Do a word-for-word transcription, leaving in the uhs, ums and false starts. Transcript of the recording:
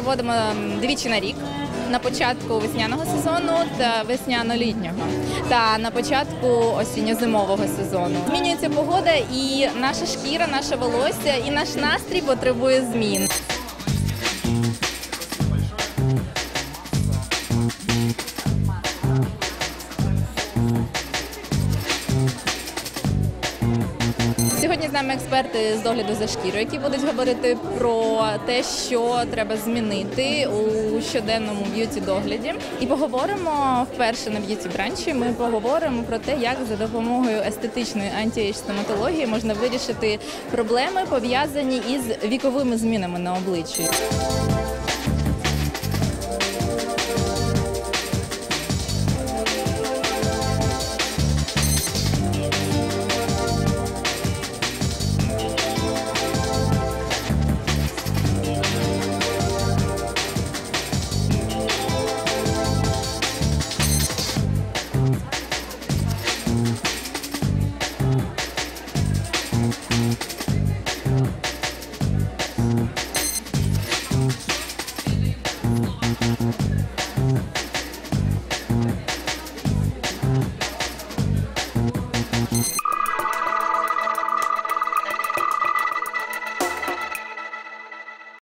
проводимо двічі на рік. На початку весняного сезону та весняно-літнього, та на початку осінньо-зимового сезону. Змінюється погода, і наша шкіра, наше волосся, і наш настрій потребує змін. Сьогодні з нами експерти з догляду за шкірою, які будуть говорити про те, що треба змінити у щоденному б'юті-догляді. І поговоримо вперше на б'юті-бранчі, ми поговоримо про те, як за допомогою естетичної анті-ейдж стоматології можна вирішити проблеми, пов'язані із віковими змінами на обличчі.